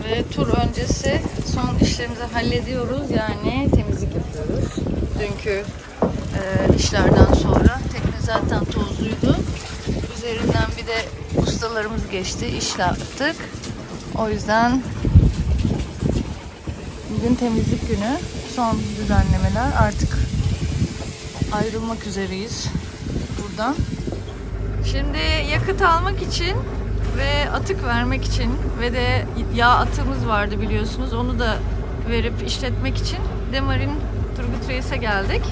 Ve tur öncesi son işlerimizi hallediyoruz. Yani temizlik yapıyoruz. Dünkü işlerden sonra tekne zaten tozluydu. Üzerinden bir de ustalarımız geçti, iş yaptık. O yüzden bugün temizlik günü. Son düzenlemeler. Artık ayrılmak üzereyiz buradan. Şimdi yakıt almak için ve atık vermek için ve de yağ atığımız vardı biliyorsunuz. Onu da verip işletmek için Demarin Turgut Reis'e geldik.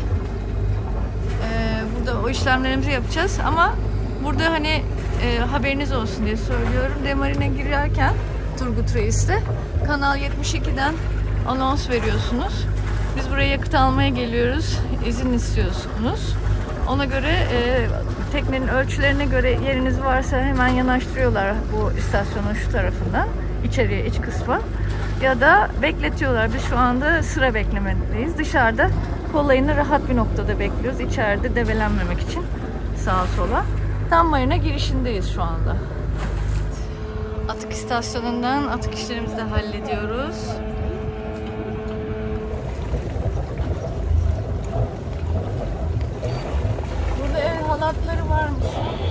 Burada o işlemlerimizi yapacağız ama burada hani haberiniz olsun diye söylüyorum. Demarin'e girerken Turgut Reis'te Kanal 72'den anons veriyorsunuz. Biz buraya yakıt almaya geliyoruz. İzin istiyorsunuz. Ona göre teknenin ölçülerine göre yeriniz varsa hemen yanaştırıyorlar bu istasyonun şu tarafından. İçeriye, iç kısma. Ya da bekletiyorlar. Biz şu anda sıra beklemedeyiz. Dışarıda kolayını rahat bir noktada bekliyoruz. İçeride develenmemek için sağa sola. Tam marina girişindeyiz şu anda. Atık istasyonundan atık işlerimizi de hallediyoruz. Burada ev halatları varmış.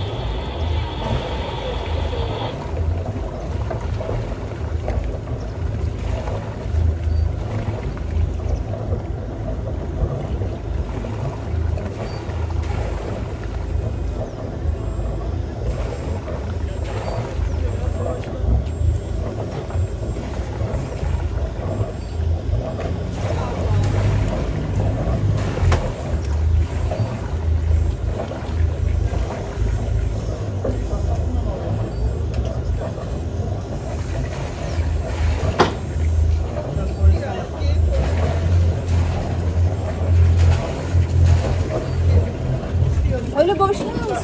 Öyle boşluyor musun?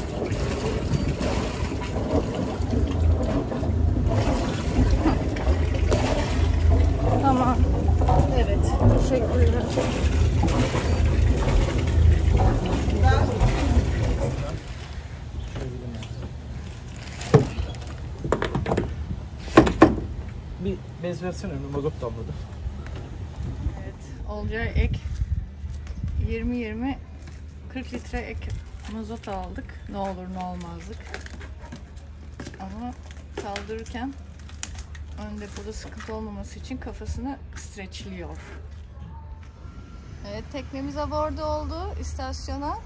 Tamam. Evet. Teşekkür ederim. Bir bez versene, bir mazot damladı. Evet. Olacağı ek 20-20 40 litre ek mazot aldık. Ne olur ne olmazlık. Ama kaldırırken ön depoda sıkıntı olmaması için kafasını streçliyor. Evet, teknemiz aborda oldu istasyona.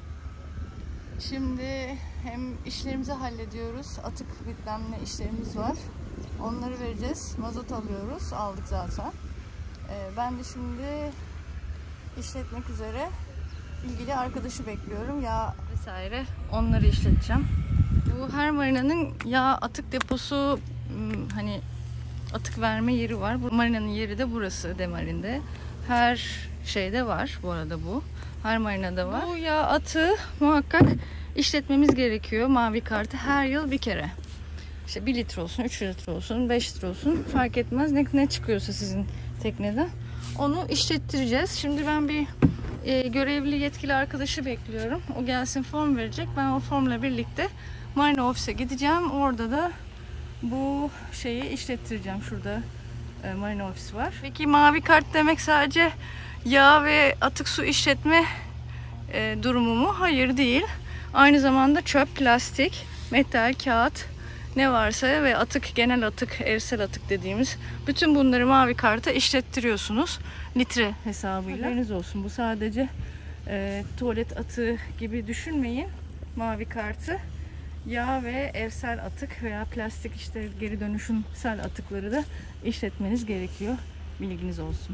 Şimdi hem işlerimizi hallediyoruz. Atık bilmem ne işlerimiz var. Onları vereceğiz. Mazot alıyoruz. Aldık zaten. Ben de şimdi işletmek üzere ilgili arkadaşı bekliyorum. Yağ vesaire onları işleteceğim. Bu her marinanın yağ atık deposu, hani atık verme yeri var. Bu marinanın yeri de burası Demarin'de. Her şeyde var bu arada bu. Her marinada var. Bu yağ atığı muhakkak işletmemiz gerekiyor. Mavi kartı her yıl bir kere. İşte 1 litre olsun, 3 litre olsun, 5 litre olsun fark etmez. Ne çıkıyorsa sizin tekneden. Onu işlettireceğiz. Şimdi ben bir görevli yetkili arkadaşı bekliyorum. O gelsin form verecek. Ben o formla birlikte marina ofise gideceğim. Orada da bu şeyi işlettireceğim. Şurada marina ofisi var. Peki mavi kart demek sadece yağ ve atık su işletme durumu mu? Hayır değil. Aynı zamanda çöp, plastik, metal, kağıt ne varsa ve atık, genel atık, evsel atık dediğimiz bütün bunları mavi karta işlettiriyorsunuz. Litre hesabıyla. Haberiniz olsun. Bu sadece tuvalet atığı gibi düşünmeyin. Mavi kartı yağ ve evsel atık veya plastik işte geri dönüşümsel atıkları da işletmeniz gerekiyor. Bilginiz olsun.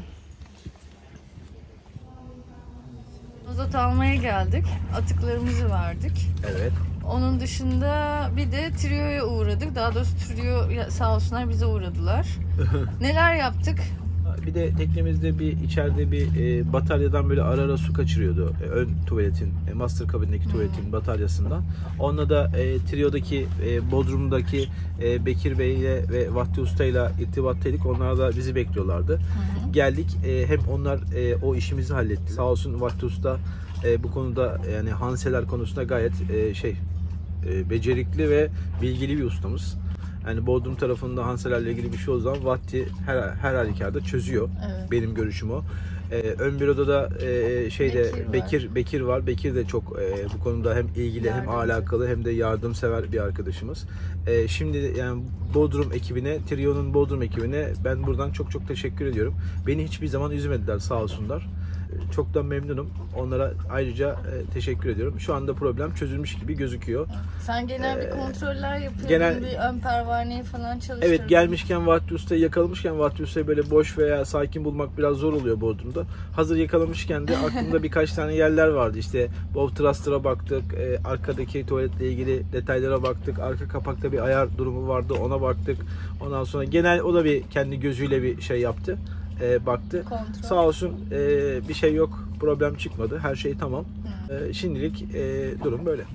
Mazot almaya geldik. Atıklarımızı verdik. Evet. Onun dışında bir de Trio'ya uğradık. Daha doğrusu Trio sağ olsunlar bize uğradılar. Neler yaptık? Bir de teknemizde içeride bir bataryadan böyle ara ara su kaçırıyordu. Ön tuvaletin, master kabindeki tuvaletin bataryasından. Onunla da Trio'daki, Bodrum'daki Bekir Bey ile ve Vahdi Usta ile irtibattaydık. Onlar da bizi bekliyorlardı. Geldik. Hem onlar o işimizi halletti. Sağ olsun Vahdi Usta bu konuda, yani hanseler konusunda gayet becerikli ve bilgili bir ustamız. Yani Bodrum tarafında Hanselerle ilgili bir şey olduğu zaman Vatti her halükarda çözüyor. Evet. Benim görüşüm o. Ön büroda da Bekir var. Bekir de çok bu konuda hem ilgili hem alakalı hem de yardımsever bir arkadaşımız. Şimdi yani Bodrum ekibine, Trio'nun Bodrum ekibine ben buradan çok teşekkür ediyorum. Beni hiçbir zaman üzmediler, sağ olsunlar. Çok da memnunum. Onlara ayrıca teşekkür ediyorum. Şu anda problem çözülmüş gibi gözüküyor. Sen genel bir kontroller yapıyordun, bir ön pervaneyi falan çalıştırdın. Evet, gelmişken Vahdi Usta'yı yakalamışken, Vahdi Usta'yı böyle boş veya sakin bulmak biraz zor oluyor Bodrum'da. Hazır yakalamışken de aklımda birkaç tane yerler vardı. İşte Bow Thruster'a baktık, arkadaki tuvaletle ilgili detaylara baktık, arka kapakta bir ayar durumu vardı, ona baktık. Ondan sonra genel o da bir kendi gözüyle bir şey yaptı. Baktı. Kontrol. Sağ olsun bir şey yok, problem çıkmadı, her şey tamam. Şimdilik durum böyle.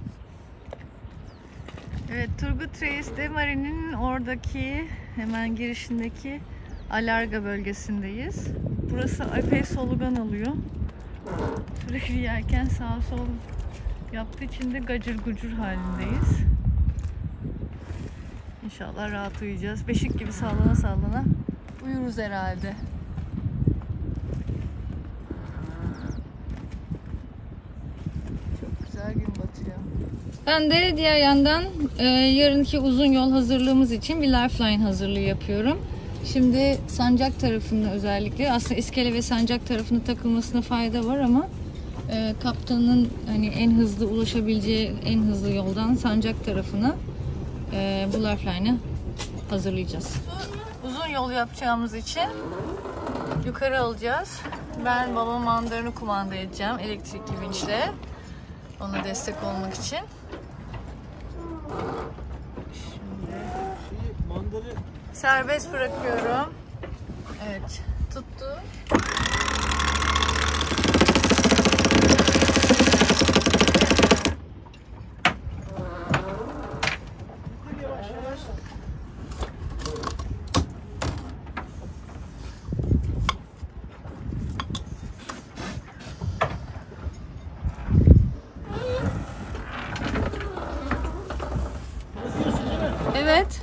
Evet, Turgut Reis de Marine'nin oradaki hemen girişindeki Alarga bölgesindeyiz. Burası epey solugan alıyor. Sürekli yerken sağ sol yaptığı için de gacır gucur halindeyiz. İnşallah rahat uyuyacağız. Beşik gibi sallana sallana uyuruz herhalde. Güzel gün batıyor. Ben de diğer yandan yarınki uzun yol hazırlığımız için bir lifeline hazırlığı yapıyorum. Şimdi sancak tarafında özellikle, aslında iskele ve sancak tarafında takılmasına fayda var ama kaptanın hani en hızlı ulaşabileceği en hızlı yoldan sancak tarafına bu lifeline'ı hazırlayacağız. Uzun yol yapacağımız için yukarı alacağız. Ben babam mandarını kumanda edeceğim elektrikli vinçle. Ona destek olmak için. Şimdi serbest bırakıyorum. Evet, tuttu. Evet.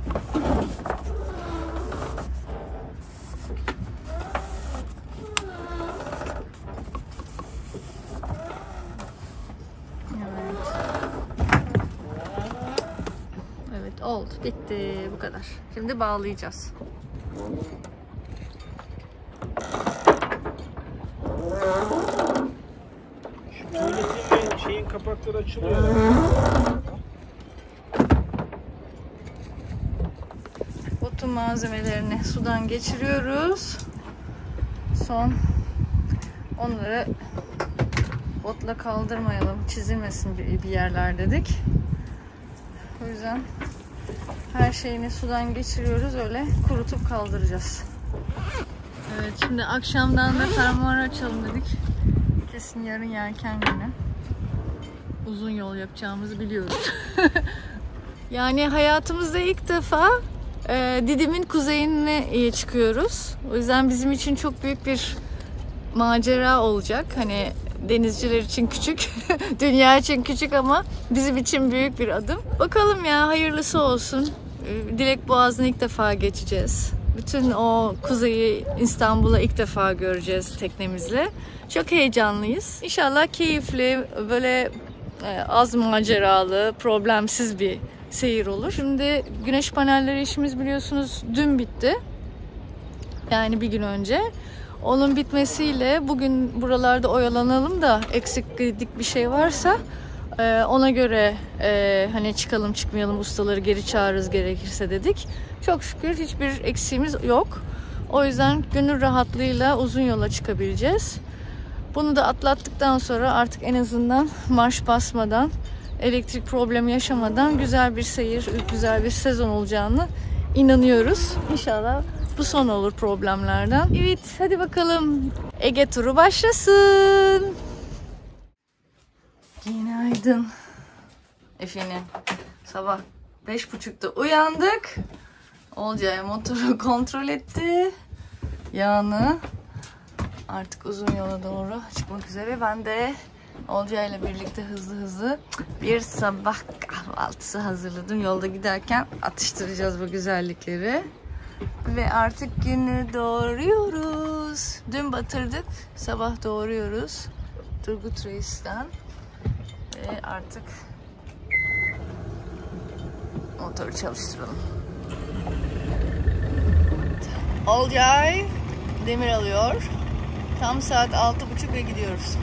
Evet, oldu. Bitti. Bu kadar. Şimdi bağlayacağız. Şu tuvaletin ve şeyin kapakları açılıyor. Botun malzemelerini sudan geçiriyoruz. Son onları botla kaldırmayalım, çizilmesin bir yerler dedik. O yüzden her şeyini sudan geçiriyoruz, öyle kurutup kaldıracağız. Evet, şimdi akşamdan da fermuarı açalım dedik. Kesin yarın yelken günü. Uzun yol yapacağımızı biliyoruz. Yani hayatımızda ilk defa Didim'in kuzeyine çıkıyoruz. O yüzden bizim için çok büyük bir macera olacak. Hani denizciler için küçük, dünya için küçük ama bizim için büyük bir adım. Bakalım ya, hayırlısı olsun. Dilek Boğazı'nı ilk defa geçeceğiz. Bütün o kuzeyi, İstanbul'a ilk defa göreceğiz teknemizle. Çok heyecanlıyız. İnşallah keyifli, böyle az maceralı, problemsiz bir seyir olur. Şimdi güneş panelleri işimiz biliyorsunuz dün bitti. Yani bir gün önce. Onun bitmesiyle bugün buralarda oyalanalım da eksiklik bir şey varsa ona göre hani çıkalım çıkmayalım, ustaları geri çağırırız gerekirse dedik. Çok şükür hiçbir eksiğimiz yok. O yüzden gönül rahatlığıyla uzun yola çıkabileceğiz. Bunu da atlattıktan sonra artık en azından marş basmadan, elektrik problemi yaşamadan güzel bir seyir, güzel bir sezon olacağını inanıyoruz. İnşallah bu son olur problemlerden. Evet, hadi bakalım Ege turu başlasın. Günaydın. Efendim, sabah 5.30'da uyandık. Olcay motoru kontrol etti. Yağını. Artık uzun yola doğru çıkmak üzere. Ben de Olcay'la birlikte hızlı bir sabah kahvaltısı hazırladım. Yolda giderken atıştıracağız bu güzellikleri. Ve artık günü doğuruyoruz. Dün batırdık, sabah doğuruyoruz. Turgut Reis'ten. Ve artık motoru çalıştıralım. Olcay demir alıyor. Tam saat 6.30 ve gidiyoruz.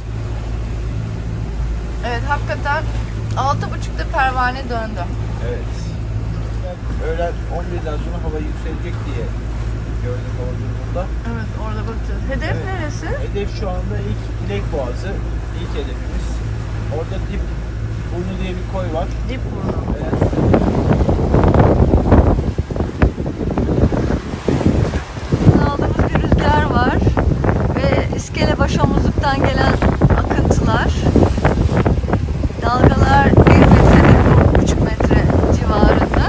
Evet, hakikaten 6.30'da pervane döndü. Evet. Öğlen 11'den sonra hava yükselecek diye gördük orada. Evet, orada bakacağız. Hedef neresi? Hedef şu anda ilk Dilek Boğazı. İlk hedefimiz. Orada Dip Burnu diye bir koy var. Dip Burnu. Evet. Aldığımız bir rüzgar var ve iskele başomuzluktan gelen akıntılar. Dalgalar 1 metre, 1,5 metre civarında.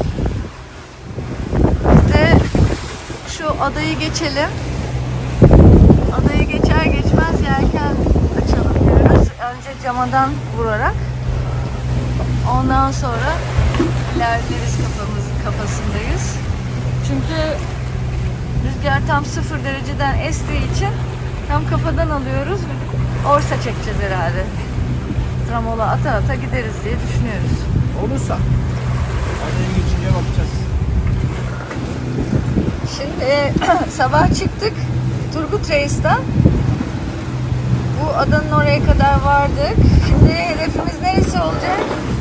Biz de şu adayı geçelim. Adayı geçer geçmez yelken açalım diyoruz. Önce camadan vurarak. Ondan sonra ilerleriz, kafasındayız. Çünkü rüzgar tam 0 dereceden estiği için tam kafadan alıyoruz. Orsa çekeceğiz herhalde. Tramola ata gideriz diye düşünüyoruz. Olursa. Adaya geçince bakacağız. Şimdi sabah çıktık Turgut Reis'ten. Bu adanın oraya kadar vardık. Şimdi hedefimiz neresi olacak?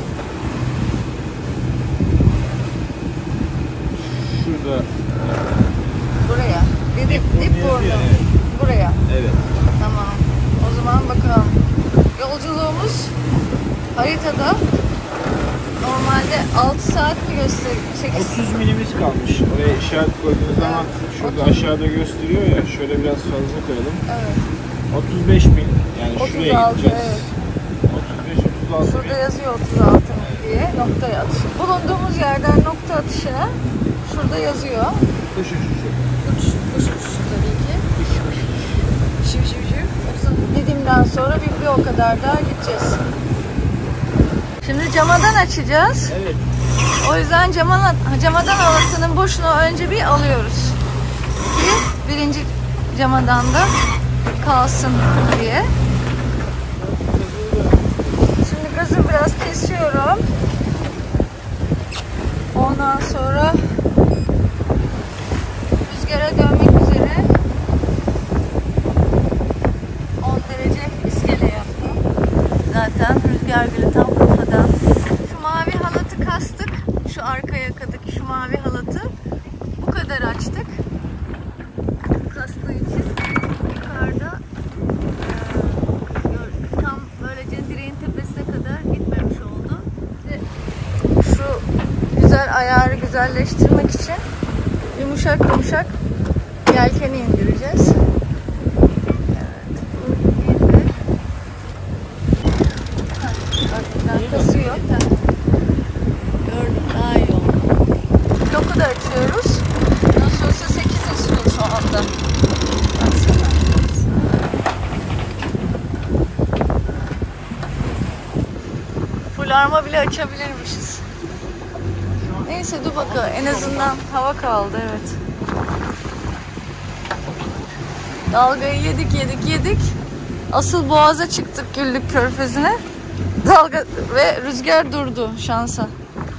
Şurada. Buraya. Dip Burnu. Evet. Buraya. Evet. Tamam. O zaman bakalım. Yolculuğumuz haritada normalde 6 saat mi gösteriyor? 30 milimiz kalmış. Oraya işaret koyduğunuz zaman şurada aşağıda gösteriyor ya. Şöyle biraz fazla koyalım. Evet. 35 mil. Yani 36, şuraya gideceğiz. evet. 35-36 Şurada mil. yazıyor 36 diye noktaya atış. Bulunduğumuz yerden nokta atışına şurada yazıyor. Kuş uçuşu. Kuş tabii ki. Şiv. Didim'den sonra bir o kadar daha gideceğiz. Şimdi camadan açacağız. Evet. O yüzden camadan halatının boşunu önce bir alıyoruz. Ki birinci camadan da kalsın diye. Şimdi gazı biraz kesiyorum. Ondan sonra rüzgara dönmek üzere 10 derece iskele yaptım. Zaten rüzgar gülü tam kafadan. Şu mavi halatı kastık. Şu arka yakadaki şu mavi halatı bu kadar açtık. Kastığı için yukarıda tam böylece direğin tepesine kadar gitmemiş oldu. Ve şu güzel ayarı güzelleştirmek için yumuşak yelkeni indireceğiz. Kasıyor. Gördüm, daha iyi oldu. Bloku da açıyoruz. Nasıl olsa 8 esiyor şu anda. Baksana. Full arma bile açabilirmişiz. Neyse dur bakalım. En azından hava kaldı, evet. Dalgayı yedik. Asıl boğaza çıktık, Güllük Körfezi'ne. Dalga ve rüzgar durdu şansa.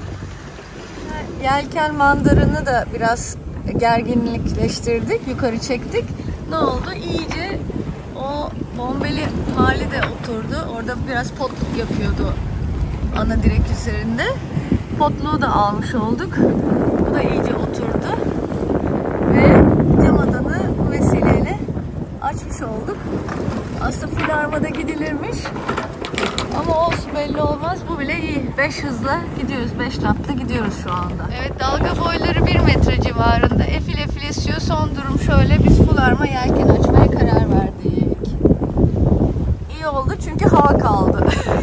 Yelken mandarını da biraz gerginlikleştirdik, yukarı çektik. Ne oldu? İyice o bombeli hali de oturdu. Orada biraz potluk yapıyordu ana direk üzerinde. Potluğu da almış olduk. Bu da iyice oturdu. Ve camadanı bu vesileyle açmış olduk. Aslında full armada gidilirmiş. Ama olsun, belli olmaz. Bu bile iyi. 5 hızla gidiyoruz. 5 knotla gidiyoruz şu anda. Evet, dalga boyları 1 metre civarında. Efil esiyor. Son durum şöyle. Biz full arma yelken açmaya karar verdik. İyi oldu çünkü hava kaldı.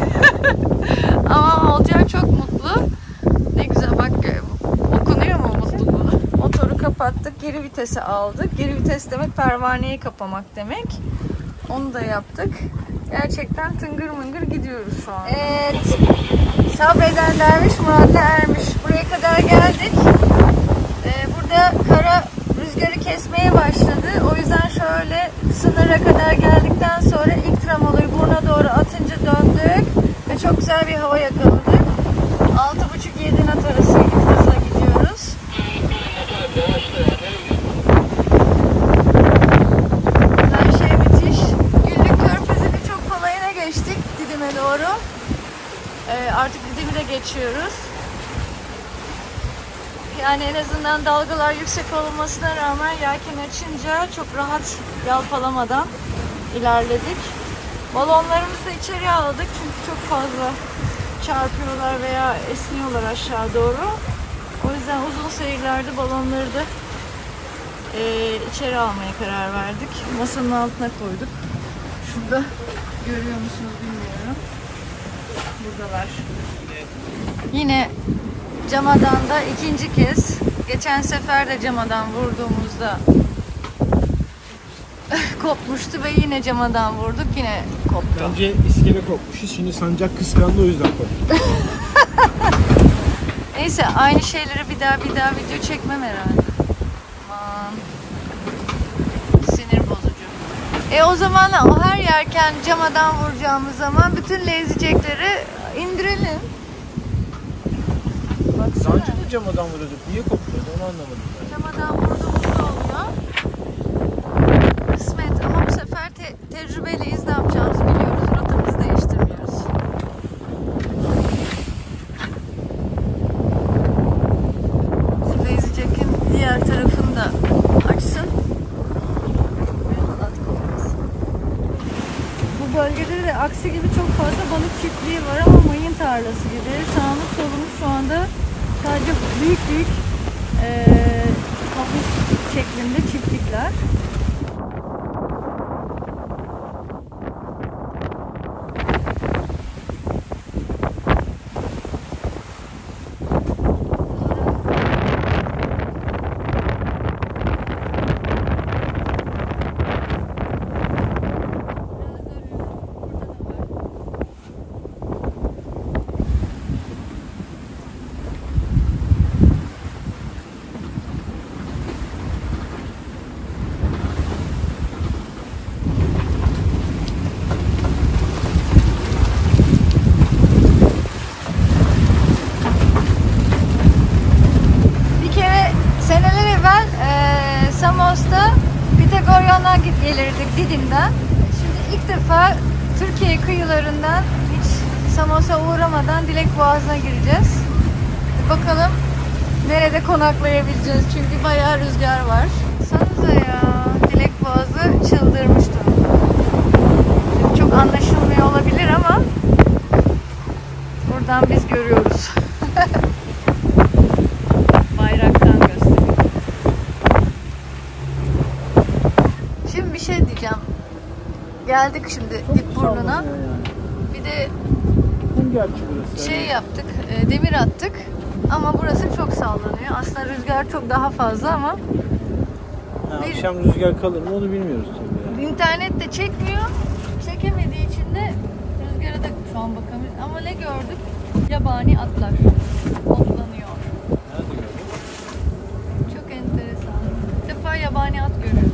Ama Olcay çok mutlu. Ne güzel bak, okunuyor mu mutluluğu? Motoru kapattık. Geri vitese aldık. Geri vites demek pervaneyi kapamak demek. Onu da yaptık. Gerçekten tıngır mıngır gidiyoruz şu an. Evet. Sabreden derviş muradına ermiş. Buraya kadar geldik. Burada kara rüzgarı kesmeye başladı. O yüzden şöyle sınıra kadar geldikten sonra ilk tramvayı buruna doğru atınca döndük. Ve çok güzel bir hava yakaladık. 6,5-7 knot arası hızla gidiyoruz. Her şey müthiş. Güllük Körfezi'nin çok kolayına geçtik Didim'e doğru. Artık Didim'i de geçiyoruz. Yani en azından dalgalar yüksek olmasına rağmen yelken açınca çok rahat yalpalamadan ilerledik. Balonlarımızı da içeri aldık çünkü çok fazla çarpıyorlar veya esniyorlar aşağı doğru. O yüzden uzun seyirlerde balonları da içeri almaya karar verdik. Masanın altına koyduk. Şurada görüyor musunuz bilmiyorum. Buradalar. Yine Camadan'da ikinci kez. Geçen sefer de Camadan vurduğumuzda kopmuştu ve yine Camadan vurduk. Yine koptu. Bence iskele kopmuşuz. Şimdi sancak kıskandı, o yüzden koptu. Neyse aynı şeyleri bir daha video çekmem herhalde. Aman. Sinir bozucu. O zaman o her yerken Camadan vuracağımız zaman bütün lezicekleri indirelim. Daha önce de camadan vuruyorduk. Niye kopuyordu onu anlamadım ben. Camadan vurduğumuzda oluyor. Kısmet ama bu sefer tecrübeliyiz. Ne yapacağımızı biliyoruz. Rotamızı değiştirmiyoruz. Şu lezicek'in diğer tarafını da açsın. Bu bölgede de aksi gibi çok fazla balık çiftliği var ama mayın tarlası gibi. Sağımız solumuz şu anda sadece büyük havuz şeklinde çiftlikler. Gelirdik Didim'den. Şimdi ilk defa Türkiye kıyılarından hiç Samos'a uğramadan Dilek Boğazı'na gireceğiz. Bakalım nerede konaklayabileceğiz çünkü bayağı rüzgar var. Sanıza ya, Dilek Boğazı çıldırmış durumda. Çok anlaşılmıyor olabilir ama buradan biz görüyoruz. Bayraktan gösteriyor. Şimdi bir şey diyeceğim. Geldik şimdi Dipburnu'na. Bir de şey yaptık, demir attık. Ama burası çok sallanıyor. Aslında rüzgar çok daha fazla ama akşam rüzgar kalır mı onu bilmiyoruz tabii. Yani. İnternette çekmiyor. Çekemediği için de rüzgara da şu an bakamıyoruz. Ama ne gördük? Yabani atlar otlanıyor. Nerede gördün? Çok enteresan. Bir defa yabani at görüyorum.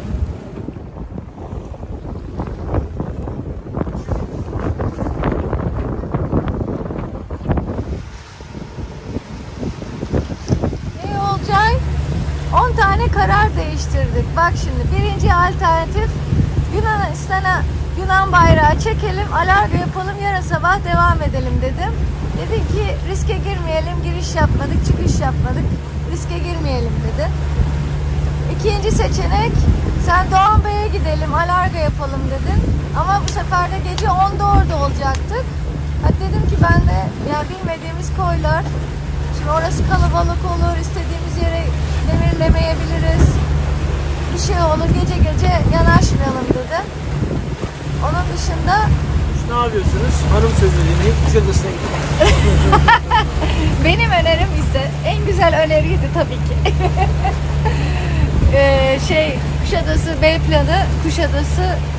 Ne olacak? 10 tane karar değiştirdik. Bak şimdi birinci alternatif Yunan bayrağı çekelim, alargo yapalım, yarın sabah devam edelim dedim. Dedim ki riske girmeyelim, giriş yapmadık, çıkış yapmadık, riske girmeyelim dedi. İkinci seçenek sen Doğan Bey'e gidelim, alargo yapalım dedin. Ama bu sefer de gece 10'da orada olacaktık. Hadi dedim ki ben de ya bilmediğimiz koylar, şimdi orası kalabalık olur, istediğimiz yere demirlemeyebiliriz. Bir şey olur, gece yanaşmayalım dedi. Onun dışında ne yapıyorsunuz? Hanım sözü dinleyip Kuşadası'na gidiyoruz. benim önerim ise en güzel öneriydi tabii ki. Kuşadası B planı, Kuşadası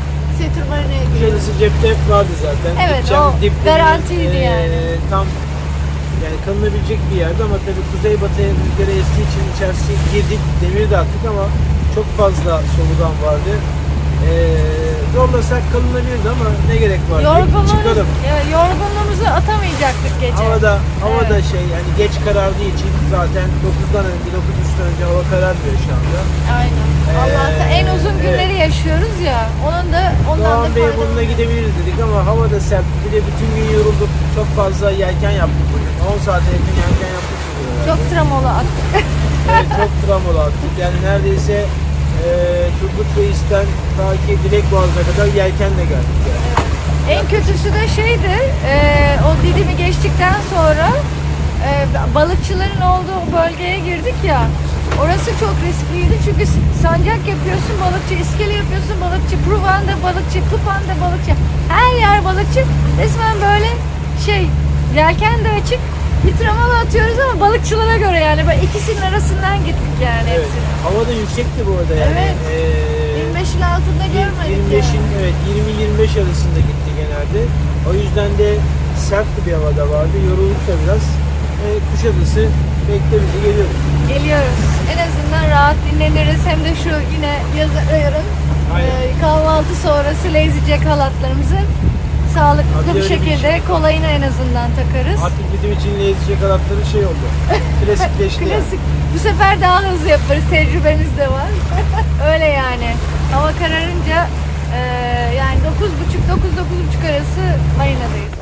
Setur Marina'ya giriyoruz. Kuşadası cepte vardı zaten. Evet, Gideceğim o dipleri, garantiydi yani. Tam yani kalınabilecek bir yerde ama tabii kuzeybatıya rüzgarı estiği için içerisine girdik. Demiri de attık ama çok fazla soludan vardı. Zorlasak kalınabilirdi ama ne gerek var? Çıkalım. Yorgunluğumuzu atamayacaktık gece. Havada evet. Yani geç karardığı için zaten 9'dan önce, 9.30'dan önce hava kararmıyor şu anda. Aynen. Allah'ta en uzun günleri yaşıyoruz ya. Ondan Doğan da Bey bununla gidebiliriz dedik ama hava da sert. Bir de bütün gün yorulduk. Çok fazla yelken yaptık bugün. 10 saate yakın yelken yaptık. Çok tramolu attık. Evet, çok tramolu attık. Yani neredeyse Turgut Reis'ten ta ki Dilekboğaz'a kadar yelkenle geldik yani. En kötüsü de şeydi, o Didim'i geçtikten sonra balıkçıların olduğu bölgeye girdik ya. Orası çok riskliydi çünkü sancak yapıyorsun, balıkçı, iskele yapıyorsun, balıkçı, Pruvanda balıkçı, Kupanda balıkçı. Her yer balıkçı. Resmen böyle yelken de açık. Bir tramala atıyoruz ama balıkçılara göre yani. Böyle ikisinin arasından gittik yani evet. hepsini. Hava da yüksekti bu arada yani. Evet. 25'in altında görmedik 25'in evet 20-25 arasında gitti genelde. O yüzden de sert bir havada vardı. Yorulduk da biraz. Kuşadası bekle bizi, geliyoruz. Geliyoruz. En azından rahat dinleniriz. Hem de şu yine yarın kahvaltı sonrası Lazy Jack halatlarımızı sağlıklı bir şekilde kolayına en azından takarız. Artık bizim için Lazy Jack halatları oldu. Klasikleşti. Klasik. Bu sefer daha hızlı yaparız. Tecrübemiz de var. Öyle yani. Hava kararınca yani 9.30-9.30 arası marinadayız.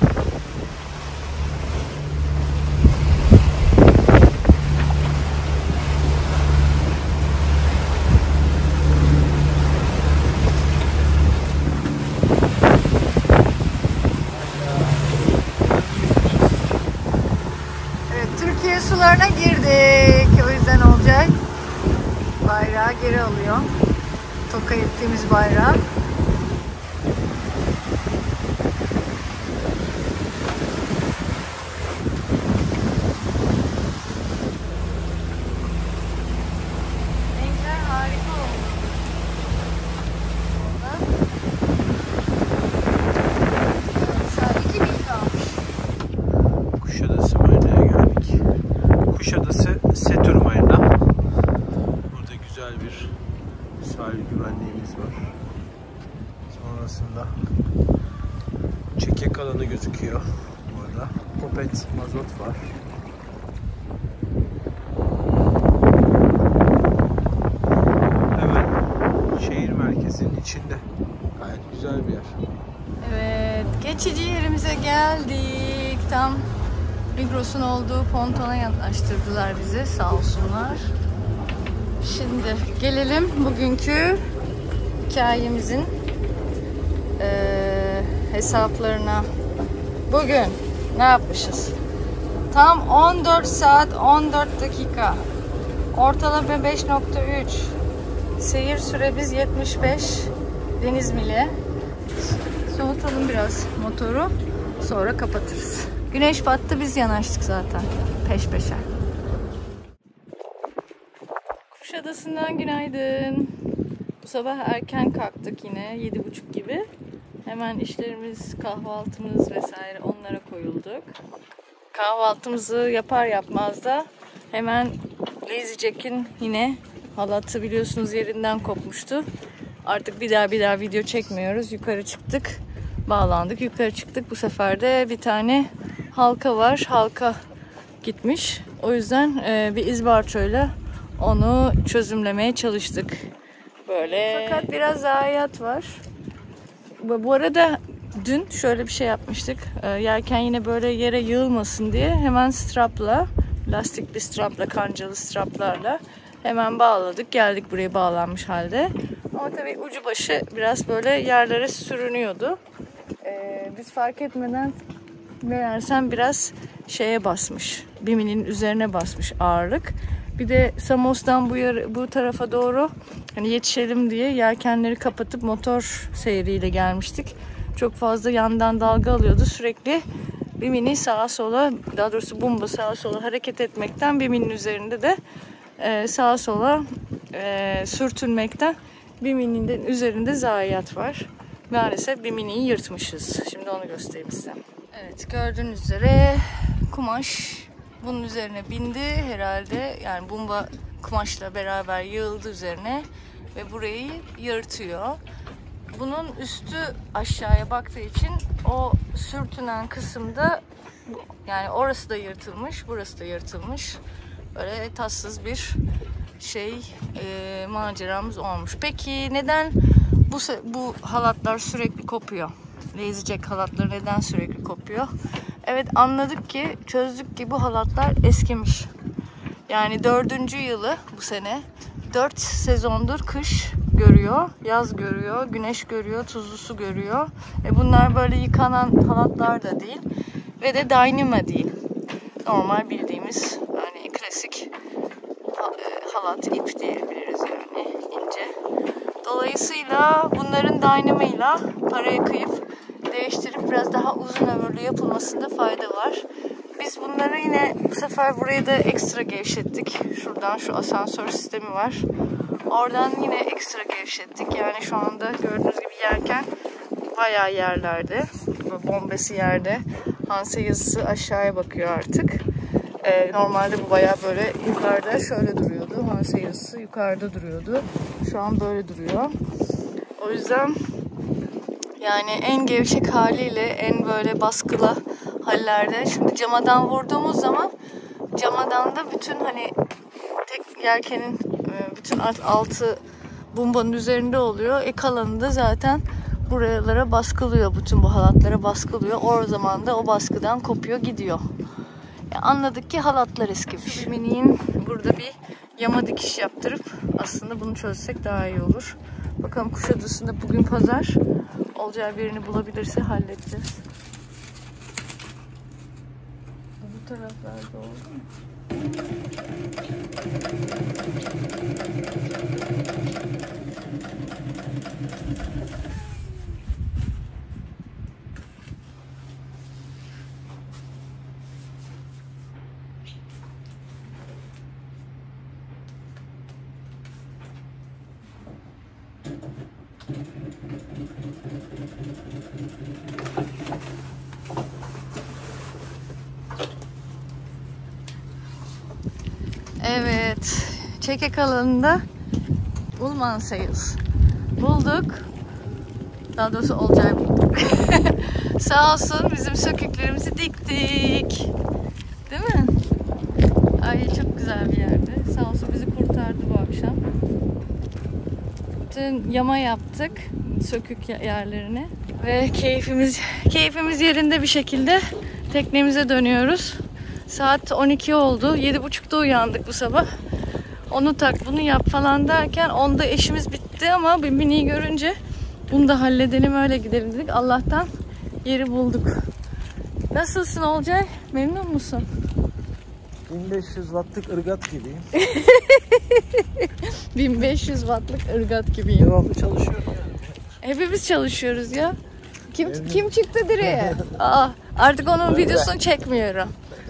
Sularına girdik. O yüzden olacak. Bayrağı geri alıyor. Toka ettiğimiz bayrağı. Renkler harika oldu. Sadece 2 mil kalmış. Kuşadası Marina'ya geldik. Kuşadası Setur Marina. Burada güzel bir sahil güvenliğimiz var. Sonrasında çekek alanı gözüküyor. Burada Popet mazot var. Hemen şehir merkezinin içinde. Gayet güzel bir yer. Evet, geçici yerimize geldik. Tam Migros'un olduğu pontona yaklaştırdılar bizi, sağ olsunlar. Şimdi gelelim bugünkü hikayemizin hesaplarına. Bugün ne yapmışız? Tam 14 saat 14 dakika. Ortalama 5.3. Seyir süremiz 75 deniz mili. Soğutalım biraz motoru. Sonra kapatırız. Güneş battı, biz yanaştık zaten. Peş peşe. Kuşadası'ndan günaydın. Bu sabah erken kalktık yine. 7.30 gibi. Hemen işlerimiz, kahvaltımız vesaire onlara koyulduk. Kahvaltımızı yapar yapmaz da hemen Lazy Jack'in yine halatı biliyorsunuz yerinden kopmuştu. Artık bir daha video çekmiyoruz. Yukarı çıktık. Bağlandık. Yukarı çıktık. Bu sefer de bir tane halka var. Halka gitmiş. O yüzden bir izbarçoyla onu çözümlemeye çalıştık. Böyle. Fakat biraz zayiat var. Bu arada dün şöyle bir şey yapmıştık. Yelken yine böyle yere yığılmasın diye hemen strapla, lastikli strapla, kancalı straplarla hemen bağladık. Geldik buraya bağlanmış halde. Ama tabii ucu başı biraz böyle yerlere sürünüyordu. Biz fark etmeden meğersem biraz şeye basmış. Biminin üzerine basmış ağırlık. Bir de Samos'tan bu tarafa doğru hani yetişelim diye yelkenleri kapatıp motor seyriyle gelmiştik. Çok fazla yandan dalga alıyordu. Sürekli Bimini sağa sola, daha doğrusu Bumba sağa sola hareket etmekten, Biminin üzerinde de sağa sola sürtünmekten Biminin üzerinde zayiat var. maalesef bir miniyi yırtmışız. Şimdi onu göstereyim size. Evet, gördüğünüz üzere kumaş bunun üzerine bindi herhalde. Yani bomba kumaşla beraber yığıldı üzerine ve burayı yırtıyor. Bunun üstü aşağıya baktığı için o sürtünen kısımda, yani orası da yırtılmış, burası da yırtılmış. Böyle tatsız bir maceramız olmuş. Peki neden bu halatlar sürekli kopuyor? EasyJet halatları neden sürekli kopuyor? Evet, anladık ki, çözdük ki bu halatlar eskimiş. Yani 4. yılı bu sene. 4 sezondur kış görüyor, yaz görüyor, güneş görüyor, tuzlu su görüyor. Bunlar böyle yıkanan halatlar da değil ve de Dyneema değil. Normal bildiğimiz yani klasik halat, ip diyebiliriz yani, ince. Dolayısıyla bunların Dyneema'yla paraya kıyıp değiştirip biraz daha uzun ömürlü yapılmasında fayda var. Biz bunları yine bu sefer burayı da ekstra gevşettik. Şuradan şu asansör sistemi var. Oradan yine ekstra gevşettik. Yani şu anda gördüğünüz gibi yerken bayağı yerlerde. Bombesi yerde. Hanse yazısı aşağıya bakıyor artık. Normalde bu bayağı böyle yukarıda şöyle duruyordu. Hanse yazısı yukarıda duruyordu. Şu an böyle duruyor. O yüzden yani en gevşek haliyle en böyle baskılı hallerde. Şimdi camadan vurduğumuz zaman camadan da bütün hani tek yelkenin bütün altı bombanın üzerinde oluyor. Kalanı da zaten buralara baskılıyor. Bütün bu halatlara baskılıyor. O zaman da o baskıdan kopuyor gidiyor. Anladık ki halatlar eskimiş. Mini'nin burada bir yama dikiş yaptırıp aslında bunu çözsek daha iyi olur. Bakalım Kuşadası'nda bugün pazar. Olacağı birini bulabilirse halledeceğiz. Bu taraflarda oldu mu? Evet, çekek alanında Ullman Sales bulduk. Daha doğrusu Olcay bulduk. Sağ olsun bizim söküklerimizi diktik. Değil mi? Ay çok güzel bir yerdi. Sağ olsun bizi kurtardı bu akşam. Bütün yama yaptık sökük yerlerini ve keyfimiz yerinde bir şekilde teknemize dönüyoruz. Saat 12 oldu. 7.30'da uyandık bu sabah. Onu tak, bunu yap falan derken onda işimiz bitti ama bir miniyi görünce bunu da halledelim, öyle gidelim dedik. Allah'tan yeri bulduk. Nasılsın Olcay? Memnun musun? 1500 wattlık ırgat gibiyim. 1500 wattlık ırgat gibiyim. Devamlı çalışıyorum yani. Hepimiz çalışıyoruz ya. Kim çıktı direğe? Artık onun videosunu çekmiyorum.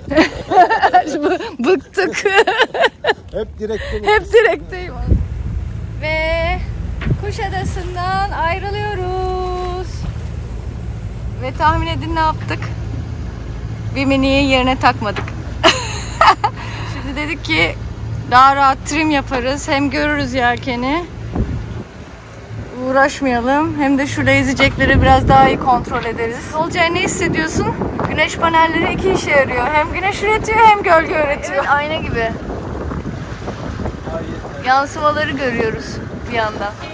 Bıktık. Hep direkteyim. Hep direkteyim. Ve Kuşadası'ndan ayrılıyoruz. Ve tahmin edin ne yaptık? Bir miniyi yerine takmadık. Şimdi dedik ki daha rahat trim yaparız. Hem görürüz yelkeni. Uğraşmayalım. Hem de şu EasyJet'leri biraz daha iyi kontrol ederiz. Olcay, ne hissediyorsun? Güneş panelleri iki işe yarıyor. Hem güneş üretiyor hem gölge üretiyor. Evet, ayna gibi. Yansımaları görüyoruz bir yandan.